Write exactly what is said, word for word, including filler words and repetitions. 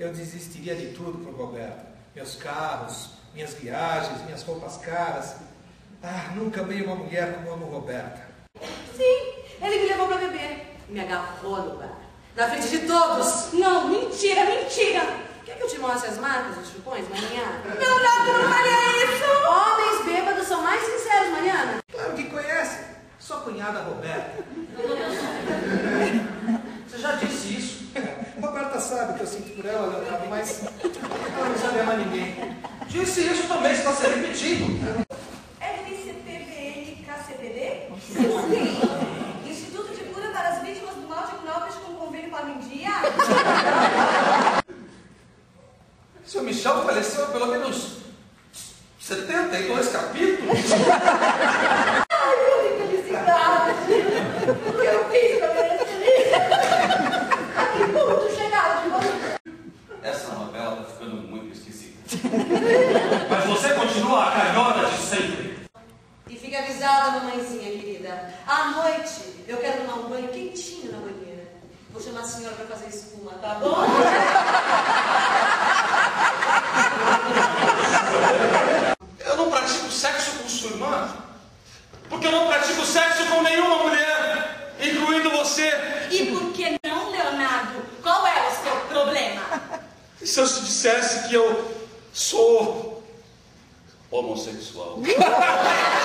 eu desistiria de tudo por Roberta. Meus carros, minhas viagens, minhas roupas caras. Ah, nunca amei uma mulher como amo Roberta. Sim, ele me levou para beber. Me agarrou no bar. Na frente de todos. Não, mentira, mentira. Quer que eu te mostre as marcas dos chupões, Mariana? Não, não, tu não faria isso. Homens bêbados são mais sinceros, Mariana. Claro que conhece. Sua cunhada Roberta. Você já disse isso. Roberta sabe o que eu sinto por ela, Leonardo, mas ela não sabe amar ninguém. Disse isso também, está se repetindo. R C P B N K C P D? Sim. Instituto de Cura para as Vítimas do Mal de Clóvis com convênio para o dia. Seu Michel faleceu há pelo menos setenta e dois capítulos. Ai, meu infelicidade. O que eu fiz para merecer isso? A que ponto chegaram de você? Essa novela está ficando muito esquisita. Mas você continua a calhona de sempre. E fica avisada, mamãezinha querida. À noite eu quero tomar um banho quentinho na banheira. Vou chamar a senhora para fazer espuma, tá bom? Eu não pratico sexo com sua irmã, porque eu não pratico sexo com nenhuma mulher, incluindo você. E por que não, Leonardo? Qual é o seu problema? E se eu te dissesse que eu sou homossexual?